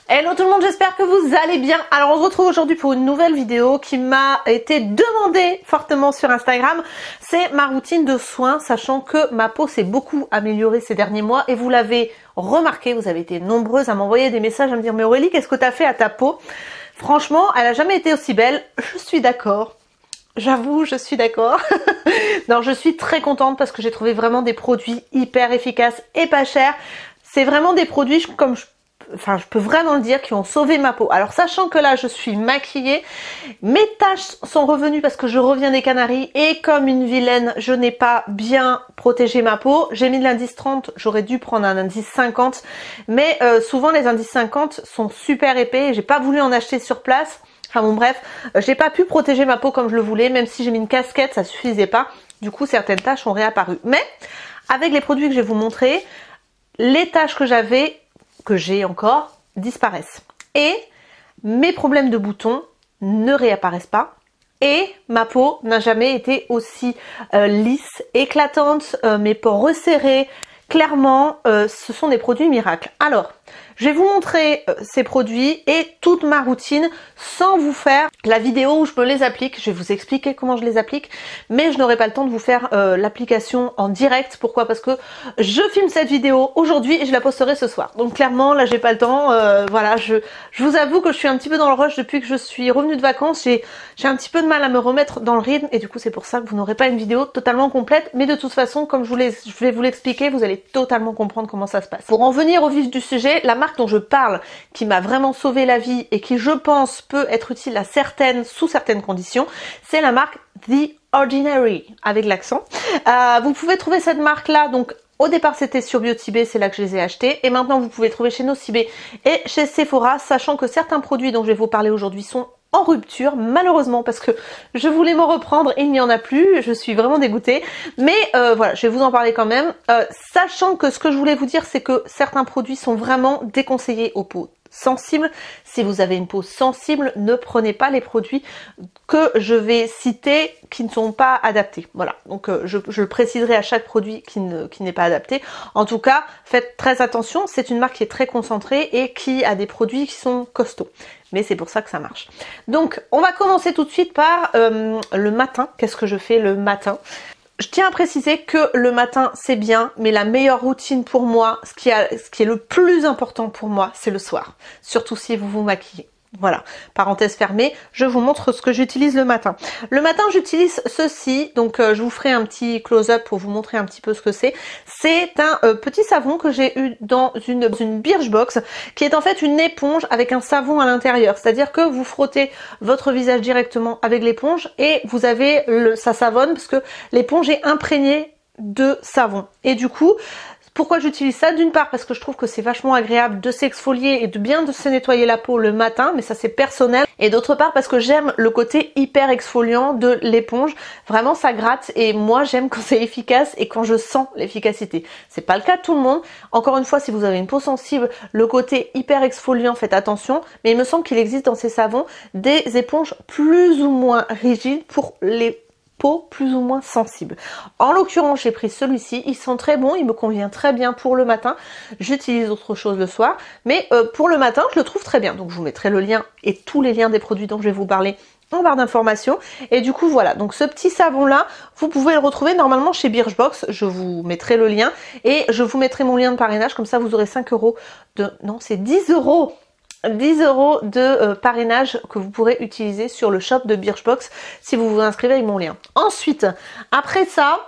Hello tout le monde, j'espère que vous allez bien. Alors on se retrouve aujourd'hui pour une nouvelle vidéo qui m'a été demandée fortement sur Instagram. C'est ma routine de soins, sachant que ma peau s'est beaucoup améliorée ces derniers mois et vous l'avez remarqué, vous avez été nombreuses à m'envoyer des messages à me dire mais Aurélie, qu'est-ce que tu as fait à ta peau? Franchement, elle a jamais été aussi belle, je suis d'accord. J'avoue, je suis d'accord. Non, je suis très contente parce que j'ai trouvé vraiment des produits hyper efficaces et pas chers. C'est vraiment des produits comme je peux vraiment le dire, qui ont sauvé ma peau. Alors sachant que là je suis maquillée, mes taches sont revenues parce que je reviens des Canaries et comme une vilaine, je n'ai pas bien protégé ma peau. J'ai mis de l'indice 30, j'aurais dû prendre un indice 50, mais souvent les indices 50 sont super épais et j'ai pas voulu en acheter sur place. Enfin bon bref, j'ai pas pu protéger ma peau comme je le voulais, même si j'ai mis une casquette, ça suffisait pas. Du coup certaines taches ont réapparu. Mais avec les produits que je vais vous montrer, les taches que j'avais, que j'ai encore, disparaissent. Et mes problèmes de boutons ne réapparaissent pas. Et ma peau n'a jamais été aussi lisse, éclatante, mes pores resserrés. Clairement, ce sont des produits miracles. Alors, je vais vous montrer ces produits et toute ma routine sans vous faire la vidéo où je me les applique. Je vais vous expliquer comment je les applique, mais je n'aurai pas le temps de vous faire l'application en direct. Pourquoi? Parce que je filme cette vidéo aujourd'hui et je la posterai ce soir. Donc clairement, là, j'ai pas le temps. Voilà, je vous avoue que je suis un petit peu dans le rush depuis que je suis revenue de vacances. J'ai un petit peu de mal à me remettre dans le rythme et du coup, c'est pour ça que vous n'aurez pas une vidéo totalement complète. Mais de toute façon, comme je vais vous l'expliquer, vous allez totalement comprendre comment ça se passe. Pour en venir au vif du sujet, la marque dont je parle, qui m'a vraiment sauvé la vie et qui je pense peut être utile à sous certaines conditions, c'est la marque The Ordinary, avec l'accent. Vous pouvez trouver cette marque là, donc au départ c'était sur Biotibé, c'est là que je les ai achetés, et maintenant vous pouvez trouver chez Nocibé et chez Sephora, sachant que certains produits dont je vais vous parler aujourd'hui sont en rupture, malheureusement, parce que je voulais m'en reprendre et il n'y en a plus, je suis vraiment dégoûtée, mais voilà, je vais vous en parler quand même, sachant que ce que je voulais vous dire, c'est que certains produits sont vraiment déconseillés aux peaux sensibles. Si vous avez une peau sensible, ne prenez pas les produits que je vais citer qui ne sont pas adaptés. Voilà, donc je le préciserai à chaque produit qui n'est pas adapté. En tout cas, faites très attention, c'est une marque qui est très concentrée et qui a des produits qui sont costauds. Mais c'est pour ça que ça marche. Donc, on va commencer tout de suite par le matin. Qu'est-ce que je fais le matin ? Je tiens à préciser que le matin c'est bien, mais la meilleure routine pour moi, ce qui est le plus important pour moi, c'est le soir. Surtout si vous vous maquillez. Voilà, parenthèse fermée, je vous montre ce que j'utilise le matin. Le matin j'utilise ceci, donc je vous ferai un petit close-up pour vous montrer un petit peu ce que c'est. C'est un petit savon que j'ai eu dans une Birchbox, qui est en fait une éponge avec un savon à l'intérieur. C'est-à-dire que vous frottez votre visage directement avec l'éponge et vous avez ça savonne parce que l'éponge est imprégnée de savon. Et du coup, pourquoi j'utilise ça? D'une part parce que je trouve que c'est vachement agréable de s'exfolier et de bien se nettoyer la peau le matin, mais ça c'est personnel. Et d'autre part parce que j'aime le côté hyper exfoliant de l'éponge. Vraiment ça gratte et moi j'aime quand c'est efficace et quand je sens l'efficacité. C'est pas le cas de tout le monde. Encore une fois, si vous avez une peau sensible, le côté hyper exfoliant, faites attention. Mais il me semble qu'il existe dans ces savons des éponges plus ou moins rigides pour les peau plus ou moins sensible. En l'occurrence, j'ai pris celui-ci. Ils sont très bons, il me convient très bien pour le matin. J'utilise autre chose le soir, mais pour le matin, je le trouve très bien. Donc, je vous mettrai le lien et tous les liens des produits dont je vais vous parler en barre d'informations. Et du coup, voilà. Donc, ce petit savon-là, vous pouvez le retrouver normalement chez Birchbox. Je vous mettrai le lien et je vous mettrai mon lien de parrainage. Comme ça, vous aurez 5 € de... Non, c'est 10 €. 10 € de parrainage que vous pourrez utiliser sur le shop de Birchbox si vous vous inscrivez avec mon lien. Ensuite, après ça,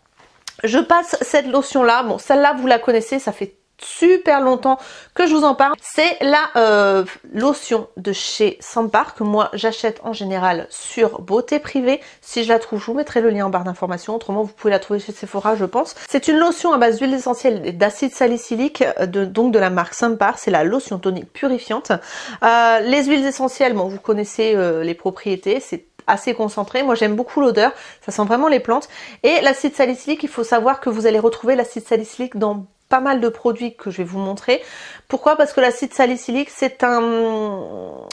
je passe cette lotion là. Bon, celle-là, vous la connaissez, ça fait super longtemps que je vous en parle. C'est la lotion de chez Sampar que moi j'achète en général sur Beauté Privée. Si je la trouve, je vous mettrai le lien en barre d'informations. Autrement, vous pouvez la trouver chez Sephora, je pense. C'est une lotion à base d'huile essentielle et d'acide salicylique, donc de la marque Sampar. C'est la lotion tonique purifiante. Les huiles essentielles, bon, vous connaissez les propriétés. C'est assez concentré. Moi j'aime beaucoup l'odeur, ça sent vraiment les plantes. Et l'acide salicylique, il faut savoir que vous allez retrouver l'acide salicylique dans pas mal de produits que je vais vous montrer. Pourquoi? Parce que l'acide salicylique c'est un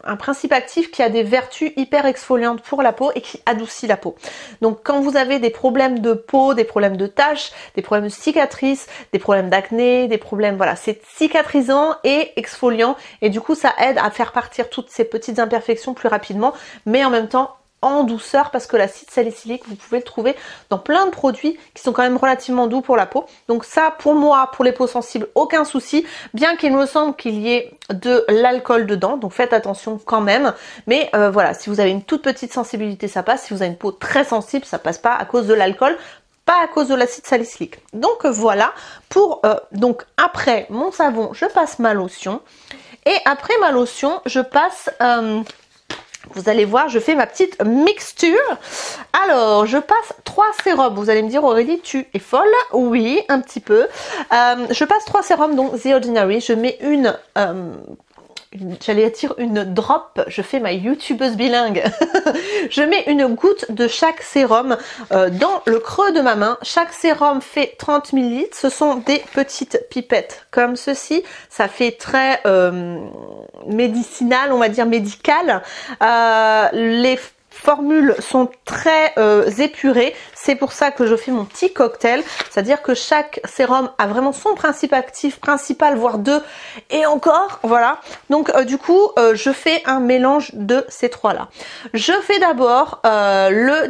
un principe actif qui a des vertus hyper exfoliantes pour la peau et qui adoucit la peau. Donc quand vous avez des problèmes de peau, des problèmes de taches, des problèmes de cicatrices, des problèmes d'acné, des problèmes, voilà, c'est cicatrisant et exfoliant et du coup ça aide à faire partir toutes ces petites imperfections plus rapidement, mais en même temps en douceur, parce que l'acide salicylique vous pouvez le trouver dans plein de produits qui sont quand même relativement doux pour la peau. Donc ça, pour moi, pour les peaux sensibles, aucun souci, bien qu'il me semble qu'il y ait de l'alcool dedans, donc faites attention quand même. Mais voilà, si vous avez une toute petite sensibilité, ça passe. Si vous avez une peau très sensible, ça passe pas à cause de l'alcool, pas à cause de l'acide salicylique. Donc voilà, pour donc après mon savon, je passe ma lotion, et après ma lotion, je passe vous allez voir, je fais ma petite mixture. Alors, je passe 3 sérums. Vous allez me dire, Aurélie, tu es folle? Oui, un petit peu. Je passe 3 sérums, donc The Ordinary. Je mets j'allais dire une drop, je fais ma youtubeuse bilingue. Je mets une goutte de chaque sérum dans le creux de ma main. Chaque sérum fait 30 ml. Ce sont des petites pipettes comme ceci. Ça fait très médicinal, on va dire médical. Les formules sont très épurées, c'est pour ça que je fais mon petit cocktail, c'est-à-dire que chaque sérum a vraiment son principe actif principal, voire deux, et encore, voilà. Donc du coup, je fais un mélange de ces trois-là. Je fais d'abord le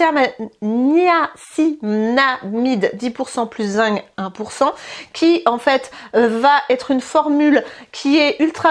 niacinamide 10% plus zinc 1%, qui en fait va être une formule qui est ultra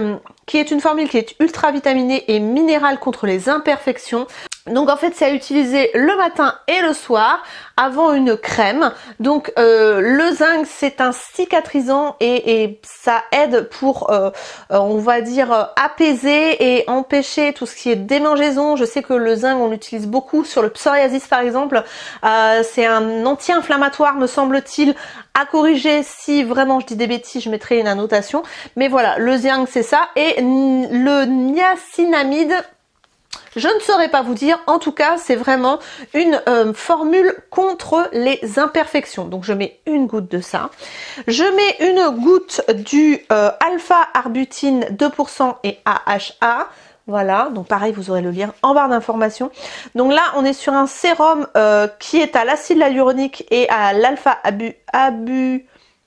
vitaminée et minérale contre les imperfections. Donc en fait c'est à utiliser le matin et le soir avant une crème. Donc le zinc c'est un cicatrisant et ça aide pour on va dire apaiser et empêcher tout ce qui est démangeaison. Je sais que le zinc on l'utilise beaucoup sur le psoriasis par exemple. C'est un anti-inflammatoire me semble-t-il, à corriger. Si vraiment je dis des bêtises je mettrai une annotation, mais voilà, le zinc c'est ça, et le niacinamide je ne saurais pas vous dire, en tout cas c'est vraiment une formule contre les imperfections. Donc je mets une goutte de ça, je mets une goutte du alpha-arbutin 2% et AHA. Voilà, donc pareil vous aurez le lien en barre d'informations. Donc là on est sur un sérum qui est à l'acide hyaluronique et à l'alpha-arbutin,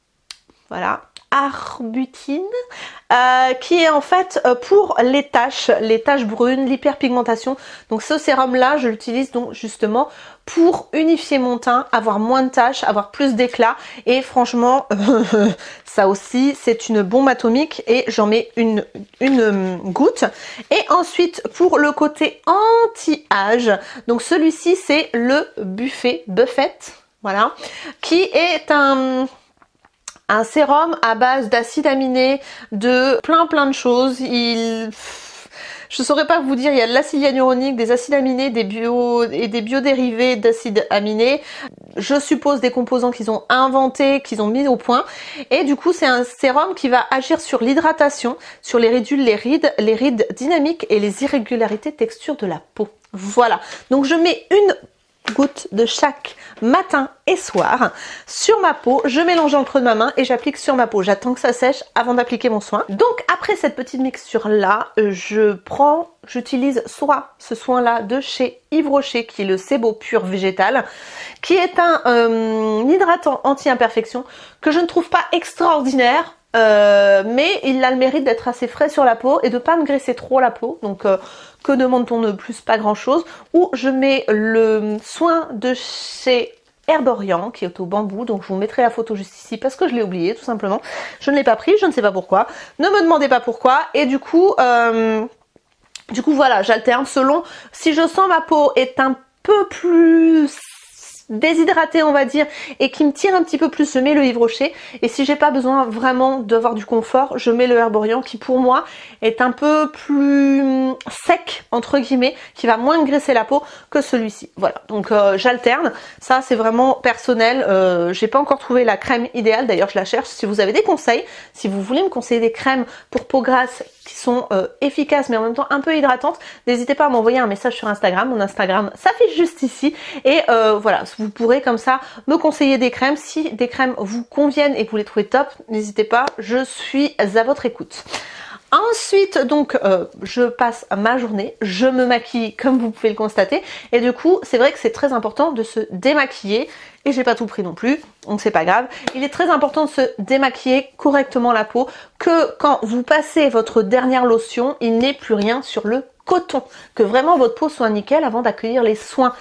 qui est en fait pour les taches brunes, l'hyperpigmentation. Donc ce sérum là je l'utilise donc justement pour unifier mon teint, avoir moins de taches, avoir plus d'éclat, et franchement ça aussi c'est une bombe atomique, et j'en mets une goutte. Et ensuite pour le côté anti-âge, donc celui-ci c'est le Buffet, voilà, qui est un sérum à base d'acides aminés, de plein de choses. Je saurais pas vous dire, il y a de l'acide hyaluronique, des acides aminés, des biodérivés d'acides aminés. Je suppose des composants qu'ils ont inventés, qu'ils ont mis au point. Et du coup, c'est un sérum qui va agir sur l'hydratation, sur les ridules, les rides dynamiques et les irrégularités texture de la peau. Voilà. Donc je mets une goutte de chaque matin et soir sur ma peau, je mélange dans le creux de ma main et j'applique sur ma peau. J'attends que ça sèche avant d'appliquer mon soin. Donc après cette petite mixture là, j'utilise soit ce soin là de chez Yves Rocher qui est le Sebo Pur végétal, qui est un hydratant anti-imperfection que je ne trouve pas extraordinaire, mais il a le mérite d'être assez frais sur la peau et de pas me graisser trop la peau. Donc que demande-t-on de plus? Pas grand chose. Ou je mets le soin de chez Herborian qui est au bambou, donc je vous mettrai la photo juste ici parce que je l'ai oublié tout simplement. Je ne l'ai pas pris, je ne sais pas pourquoi. Ne me demandez pas pourquoi. Et du coup voilà, j'alterne selon si je sens ma peau est un peu plus déshydratée on va dire et qui me tire un petit peu plus, je mets le Yves Rocher, et si j'ai pas besoin vraiment d'avoir du confort, je mets le Herborian qui pour moi est un peu plus sec entre guillemets, qui va moins graisser la peau que celui-ci. Voilà, donc j'alterne, ça c'est vraiment personnel. J'ai pas encore trouvé la crème idéale, d'ailleurs je la cherche. Si vous avez des conseils, si vous voulez me conseiller des crèmes pour peau grasse qui sont efficaces mais en même temps un peu hydratantes, n'hésitez pas à m'envoyer un message sur Instagram. Mon Instagram s'affiche juste ici, et voilà, vous pourrez comme ça me conseiller des crèmes. Si des crèmes vous conviennent et que vous les trouvez top, n'hésitez pas, je suis à votre écoute. Ensuite, donc, je passe ma journée, je me maquille comme vous pouvez le constater. Et du coup, c'est vrai que c'est très important de se démaquiller. Et j'ai pas tout pris non plus, donc c'est pas grave. Il est très important de se démaquiller correctement la peau, que quand vous passez votre dernière lotion, il n'ait plus rien sur le coton. Que vraiment votre peau soit nickel avant d'accueillir les soins.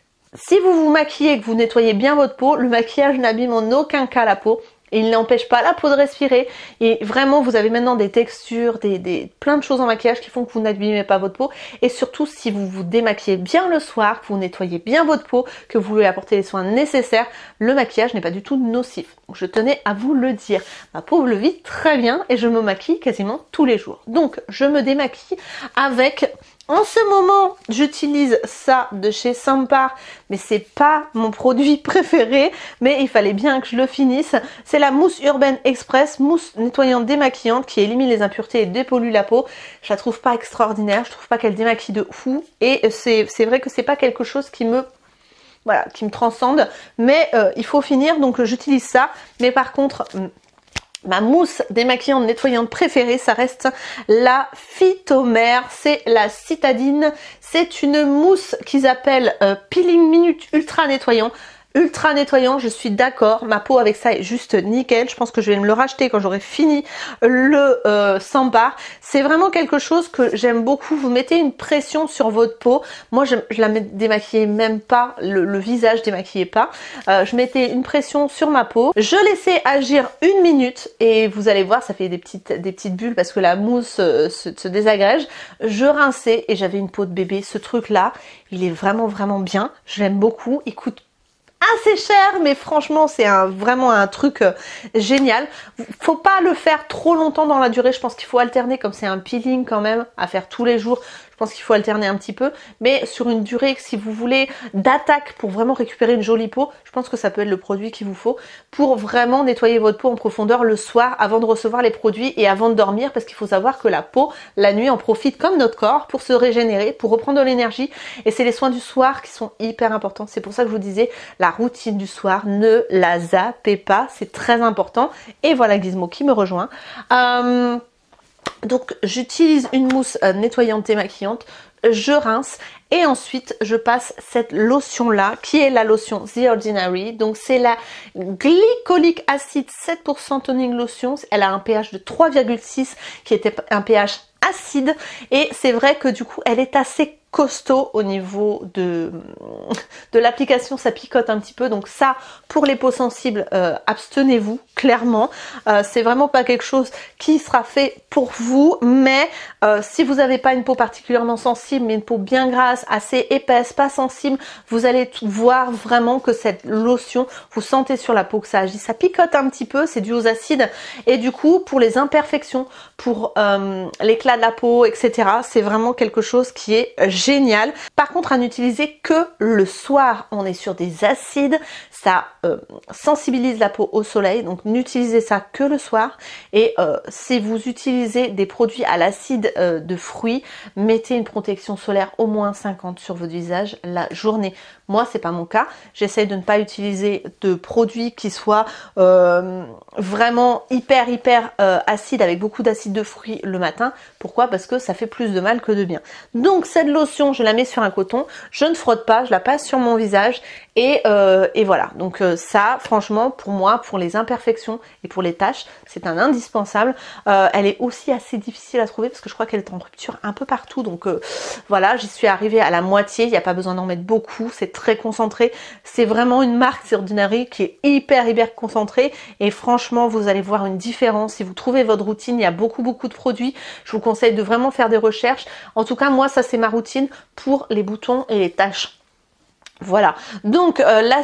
Si vous vous maquillez et que vous nettoyez bien votre peau, le maquillage n'abîme en aucun cas la peau. Et il n'empêche pas la peau de respirer. Et vraiment, vous avez maintenant des textures, plein de choses en maquillage qui font que vous n'abîmez pas votre peau. Et surtout, si vous vous démaquillez bien le soir, que vous nettoyez bien votre peau, que vous lui apportez les soins nécessaires, le maquillage n'est pas du tout nocif. Donc, je tenais à vous le dire. Ma peau le vit très bien et je me maquille quasiment tous les jours. Donc, je me démaquille avec... En ce moment, j'utilise ça de chez Sampar, mais c'est pas mon produit préféré, mais il fallait bien que je le finisse. C'est la mousse Urban Express, mousse nettoyante démaquillante qui élimine les impuretés et dépollue la peau. Je la trouve pas extraordinaire, je trouve pas qu'elle démaquille de fou, et c'est vrai que c'est pas quelque chose qui me... Voilà, qui me transcende, mais il faut finir, donc j'utilise ça. Mais par contre... Ma mousse démaquillante nettoyante préférée, ça reste la Phytomère, c'est la citadine. C'est une mousse qu'ils appellent Peeling Minute Ultra Nettoyant. Ultra nettoyant, je suis d'accord, ma peau avec ça est juste nickel. Je pense que je vais me le racheter quand j'aurai fini le Sampar. C'est vraiment quelque chose que j'aime beaucoup. Vous mettez une pression sur votre peau. Moi je la démaquillais même pas, le visage démaquillé pas. Je mettais une pression sur ma peau. Je laissais agir 1 minute et vous allez voir, ça fait des petites bulles parce que la mousse se désagrège. Je rinçais et j'avais une peau de bébé. Ce truc là, il est vraiment bien. Je l'aime beaucoup. Il coûte assez cher, mais franchement c'est vraiment un truc génial. Faut pas le faire trop longtemps dans la durée, je pense qu'il faut alterner, comme c'est un peeling quand même à faire tous les jours. Je pense qu'il faut alterner un petit peu, mais sur une durée, si vous voulez d'attaque pour vraiment récupérer une jolie peau, je pense que ça peut être le produit qu'il vous faut pour vraiment nettoyer votre peau en profondeur le soir avant de recevoir les produits et avant de dormir, parce qu'il faut savoir que la peau, la nuit, en profite comme notre corps pour se régénérer, pour reprendre de l'énergie, et c'est les soins du soir qui sont hyper importants. C'est pour ça que je vous disais, la routine du soir, ne la zappez pas, c'est très important. Et voilà Gizmo qui me rejoint. Donc j'utilise une mousse nettoyante démaquillante, je rince et ensuite je passe cette lotion là qui est la lotion The Ordinary. Donc c'est la glycolic acid 7% toning lotion. Elle a un pH de 3,6 qui était un pH acide et c'est vrai que du coup elle est assez costaud au niveau de l'application, ça picote un petit peu, donc ça pour les peaux sensibles abstenez-vous clairement, c'est vraiment pas quelque chose qui sera fait pour vous, mais si vous n'avez pas une peau particulièrement sensible mais une peau bien grasse, assez épaisse, pas sensible, vous allez voir vraiment que cette lotion, vous sentez sur la peau que ça agit, ça picote un petit peu, c'est dû aux acides, et du coup pour les imperfections, pour l'éclat de la peau, etc., c'est vraiment quelque chose qui est génial. Par contre à n'utiliser que le soir, on est sur des acides, ça sensibilise la peau au soleil, donc n'utilisez ça que le soir. Et si vous utilisez des produits à l'acide de fruits, mettez une protection solaire au moins 50 sur votre visage la journée. Moi c'est pas mon cas, j'essaye de ne pas utiliser de produits qui soient vraiment hyper acides avec beaucoup d'acide de fruits le matin. Pourquoi? Parce que ça fait plus de mal que de bien. Donc cette lotion, je la mets sur un coton, je ne frotte pas, je la passe sur mon visage et voilà. Donc ça, franchement, pour moi, pour les imperfections et pour les taches, c'est un indispensable. Elle est aussi assez difficile à trouver parce que je crois qu'elle est en rupture un peu partout. Donc voilà, j'y suis arrivée à la moitié. Il n'y a pas besoin d'en mettre beaucoup. C'est très concentré. C'est vraiment une marque The Ordinary qui est hyper concentrée. Et franchement, vous allez voir une différence. Si vous trouvez votre routine, il y a beaucoup de produits. Je vous conseille de vraiment faire des recherches. En tout cas, moi, ça c'est ma routine pour les boutons et les taches. Voilà, donc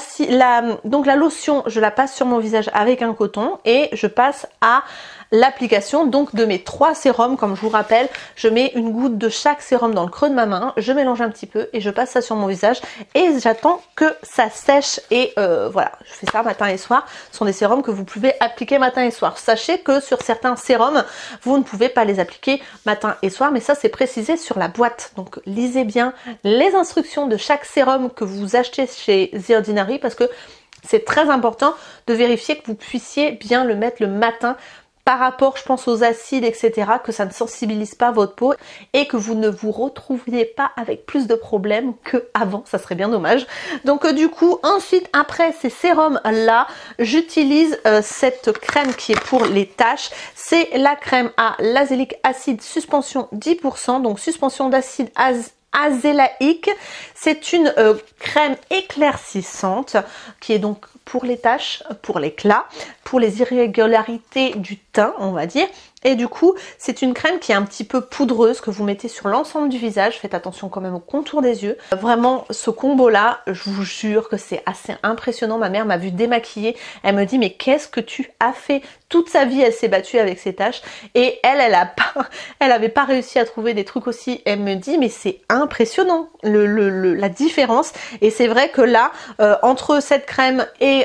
la lotion, je la passe sur mon visage avec un coton et je passe à l'application donc de mes 3 sérums. Comme je vous rappelle, je mets une goutte de chaque sérum dans le creux de ma main, je mélange un petit peu et je passe ça sur mon visage et j'attends que ça sèche. Et voilà, je fais ça matin et soir. Ce sont des sérums que vous pouvez appliquer matin et soir. Sachez que sur certains sérums, vous ne pouvez pas les appliquer matin et soir, mais ça c'est précisé sur la boîte. Donc lisez bien les instructions de chaque sérum que vous achetez chez The Ordinary, parce que c'est très important de vérifier que vous puissiez bien le mettre le matin. par rapport, je pense, aux acides, etc., que ça ne sensibilise pas votre peau et que vous ne vous retrouviez pas avec plus de problèmes qu'avant. Ça serait bien dommage. Donc du coup, ensuite, après ces sérums là, j'utilise cette crème qui est pour les taches. C'est la crème à l'azélique acide suspension 10%, donc suspension d'acide azélaïque. C'est une crème éclaircissante qui est donc pour les taches, pour l'éclat, pour les irrégularités du teint, on va dire. Et du coup, c'est une crème qui est un petit peu poudreuse que vous mettez sur l'ensemble du visage. Faites attention quand même au contour des yeux. Vraiment, ce combo-là, je vous jure que c'est assez impressionnant. Ma mère m'a vu démaquiller. Elle me dit, mais qu'est-ce que tu as fait? Toute sa vie, elle s'est battue avec ses taches. Et elle avait pas réussi à trouver des trucs aussi. Elle me dit, mais c'est impressionnant, la différence. Et c'est vrai que là, entre cette crème et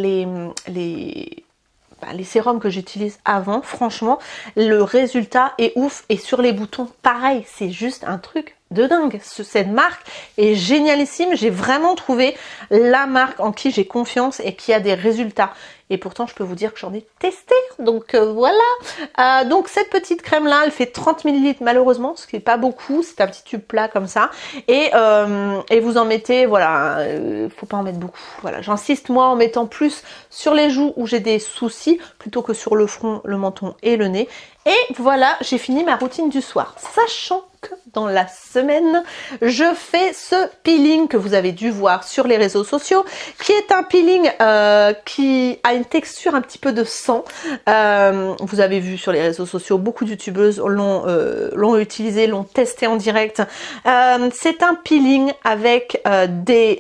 les sérums que j'utilise avant, franchement, le résultat est ouf. Et sur les boutons, pareil, c'est juste un truc de dingue. Cette marque est génialissime. J'ai vraiment trouvé la marque en qui j'ai confiance et qui a des résultats. Et pourtant, je peux vous dire que j'en ai testé. Donc voilà. Donc cette petite crème là, elle fait 30 ml malheureusement, ce qui n'est pas beaucoup. C'est un petit tube plat comme ça. Et vous en mettez, voilà, faut pas en mettre beaucoup. Voilà, j'insiste moi en mettant plus sur les joues où j'ai des soucis plutôt que sur le front, le menton et le nez. Et voilà, j'ai fini ma routine du soir. Sachant que dans la semaine, je fais ce peeling que vous avez dû voir sur les réseaux sociaux, qui est un peeling qui a une texture un petit peu de sang. Vous avez vu sur les réseaux sociaux, beaucoup de youtubeuses l'ont utilisé, l'ont testé en direct. C'est un peeling avec des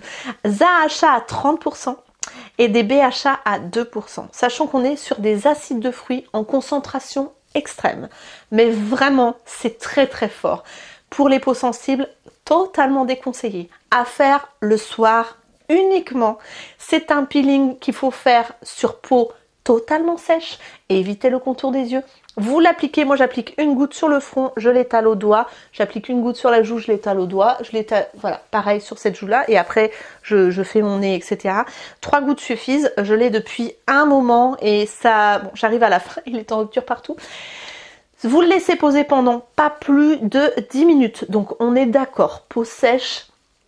AHA à 30%. Et des BHA à 2%, sachant qu'on est sur des acides de fruits en concentration extrême. Mais vraiment, c'est très très fort. Pour les peaux sensibles, totalement déconseillé. À faire le soir uniquement. C'est un peeling qu'il faut faire sur peau totalement sèche et éviter le contour des yeux. Vous l'appliquez, moi j'applique une goutte sur le front, je l'étale au doigt, j'applique une goutte sur la joue, je l'étale au doigt, je l'étale, voilà, pareil sur cette joue là, et après je fais mon nez, etc. 3 gouttes suffisent, je l'ai depuis un moment et ça, bon, j'arrive à la fin, il est en rupture partout. Vous le laissez poser pendant pas plus de 10 minutes, donc on est d'accord, peau sèche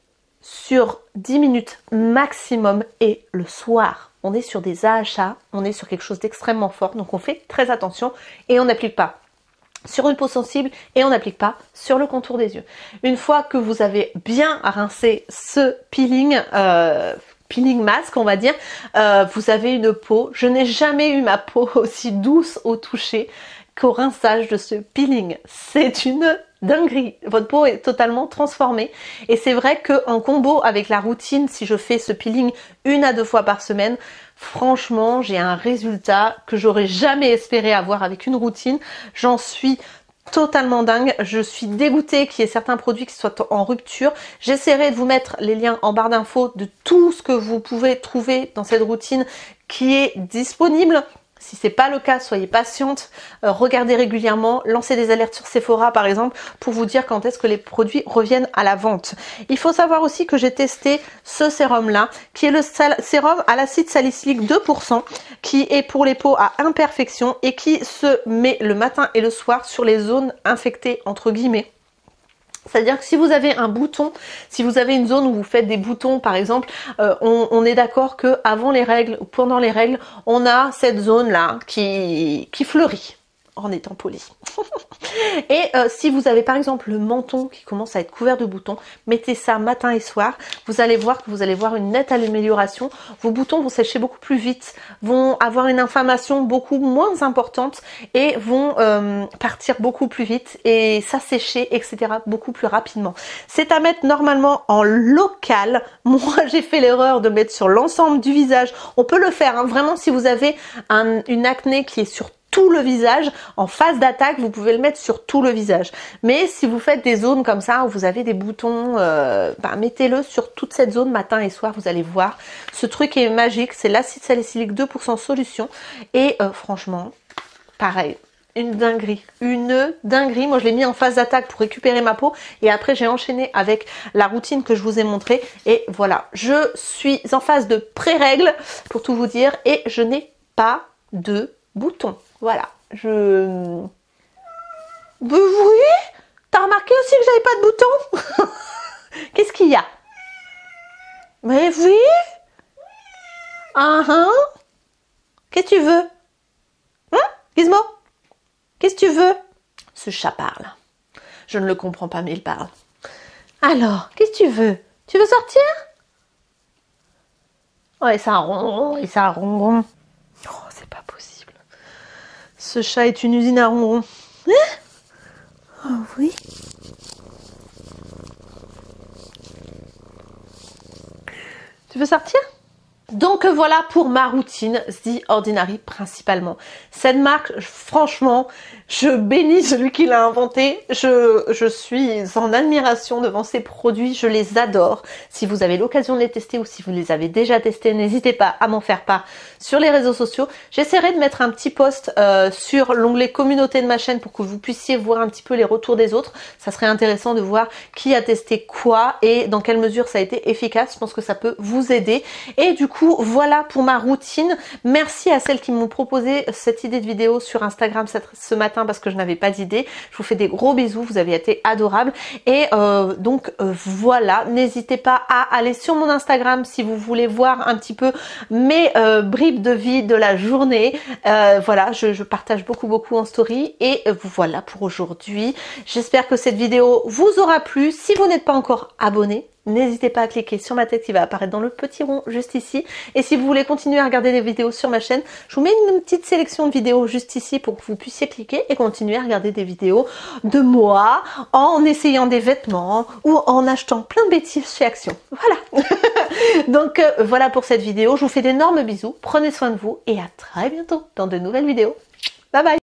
sur 10 minutes maximum et le soir. On est sur des AHA, on est sur quelque chose d'extrêmement fort, donc on fait très attention et on n'applique pas sur une peau sensible et on n'applique pas sur le contour des yeux. Une fois que vous avez bien rincé ce peeling, peeling masque on va dire, vous avez une peau, je n'ai jamais eu ma peau aussi douce au toucher qu'au rinçage de ce peeling. C'est une dinguerie, votre peau est totalement transformée et c'est vrai que en combo avec la routine, si je fais ce peeling 1 à 2 fois par semaine, franchement j'ai un résultat que j'aurais jamais espéré avoir avec une routine. J'en suis totalement dingue, je suis dégoûtée qu'il y ait certains produits qui soient en rupture. J'essaierai de vous mettre les liens en barre d'infos de tout ce que vous pouvez trouver dans cette routine qui est disponible. Si c'est pas le cas, soyez patiente, regardez régulièrement, lancez des alertes sur Sephora par exemple pour vous dire quand est-ce que les produits reviennent à la vente. Il faut savoir aussi que j'ai testé ce sérum là, qui est le sérum à l'acide salicylique 2%, qui est pour les peaux à imperfection et qui se met le matin et le soir sur les zones infectées entre guillemets. C'est-à-dire que si vous avez un bouton, si vous avez une zone où vous faites des boutons par exemple, on est d'accord que avant les règles ou pendant les règles, on a cette zone là qui fleurit en étant poli. Et si vous avez par exemple le menton qui commence à être couvert de boutons, mettez ça matin et soir, vous allez voir que vous allez voir une nette amélioration. Vos boutons vont sécher beaucoup plus vite, vont avoir une inflammation beaucoup moins importante et vont partir beaucoup plus vite et s'assécher, etc. beaucoup plus rapidement. C'est à mettre normalement en local. Moi j'ai fait l'erreur de mettre sur l'ensemble du visage. On peut le faire, hein, vraiment si vous avez une acné qui est sur tout le visage, en phase d'attaque, vous pouvez le mettre sur tout le visage. Mais si vous faites des zones comme ça où vous avez des boutons, mettez-le sur toute cette zone matin et soir, vous allez voir. Ce truc est magique, c'est l'acide salicylique 2% solution. Et franchement, pareil, une dinguerie. Une dinguerie. Moi, je l'ai mis en phase d'attaque pour récupérer ma peau. Et après, j'ai enchaîné avec la routine que je vous ai montrée. Et voilà, je suis en phase de pré-règle, pour tout vous dire. Et je n'ai pas de boutons. Voilà, je... Oui, t'as remarqué aussi que j'avais pas de bouton? Qu'est-ce qu'il y a? Mais oui. Qu'est-ce que tu veux? Hein, Gizmo? Qu'est-ce que tu veux? Ce chat parle. Je ne le comprends pas, mais il parle. Alors, qu'est-ce que tu veux? Tu veux sortir? Ouais, ça ronron, et ça ronron. Oh, c'est pas possible. Ce chat est une usine à ronron. Hein? Oh oui. Tu veux sortir? Donc voilà pour ma routine The Ordinary principalement. Cette marque, franchement, je bénis celui qui l'a inventé. Je suis en admiration devant ces produits, je les adore. Si vous avez l'occasion de les tester ou si vous les avez déjà testés, n'hésitez pas à m'en faire part sur les réseaux sociaux. J'essaierai de mettre un petit post sur l'onglet communauté de ma chaîne pour que vous puissiez voir un petit peu les retours des autres. Ça serait intéressant de voir qui a testé quoi et dans quelle mesure ça a été efficace. Je pense que ça peut vous aider. Et du coup, voilà pour ma routine. Merci à celles qui m'ont proposé cette idée de vidéo sur Instagram ce matin parce que je n'avais pas d'idée. Je vous fais des gros bisous, vous avez été adorables. Et voilà, n'hésitez pas à aller sur mon Instagram si vous voulez voir un petit peu mes bribes de vie de la journée. Voilà, je partage beaucoup en story. Et voilà pour aujourd'hui. J'espère que cette vidéo vous aura plu. Si vous n'êtes pas encore abonné, n'hésitez pas à cliquer sur ma tête qui va apparaître dans le petit rond juste ici. Et si vous voulez continuer à regarder des vidéos sur ma chaîne, je vous mets une petite sélection de vidéos juste ici pour que vous puissiez cliquer et continuer à regarder des vidéos de moi en essayant des vêtements ou en achetant plein de bêtises chez Action. Voilà. Donc voilà pour cette vidéo. Je vous fais d'énormes bisous. Prenez soin de vous et à très bientôt dans de nouvelles vidéos. Bye bye.